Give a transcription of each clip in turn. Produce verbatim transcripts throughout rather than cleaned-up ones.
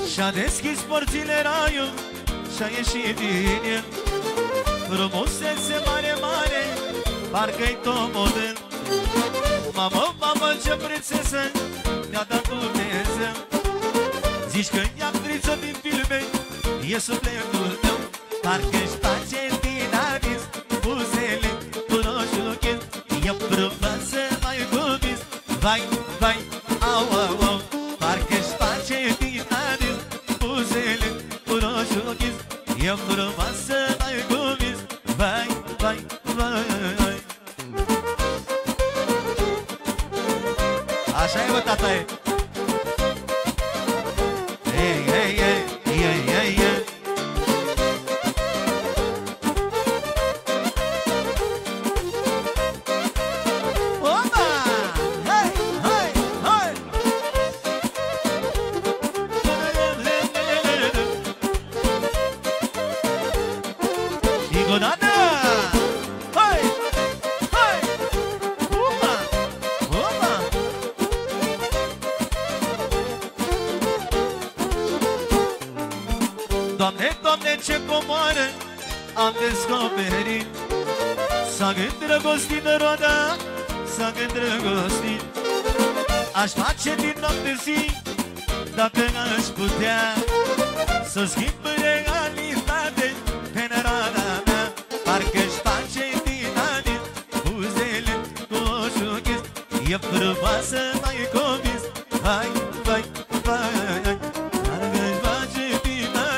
Și-a deschis porțile raiul și-a ieșit din el. Frumusețe mare, mare, parcă-i Tomodel. Mamă, mamă, ce prințesă mi-a dat Dumnezeu. Zici că e actriță din filme, e sufletul meu. Parcă-și face din anis buzele cu roșu chel. E frumoasă mai cumis, vai, vai, au, au, au. Parcă-și face din anis buzele cu roșu chel. E frumoasă mai cumis, vai, vai, vai. Așa e, bă, tata, e. Ei, ei, ei, ei, ei, ei. Opa! Hei, hei, hei! Încă o dată! Hei, hei! Opa! Opa! Doamne, Doamne, ce comoară am descoperit. S-a îndrăgostit de roada, s-a îndrăgostit. Aș face din noapte zi, dacă n-aș putea, să schimb realitate în roada mea. Parcă-și face din anis buzele cu oșuchis. E frumoasă mai comis, hai, vai, vai, vai.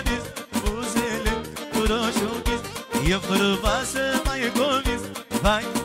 E frumoasă mai comis, vai.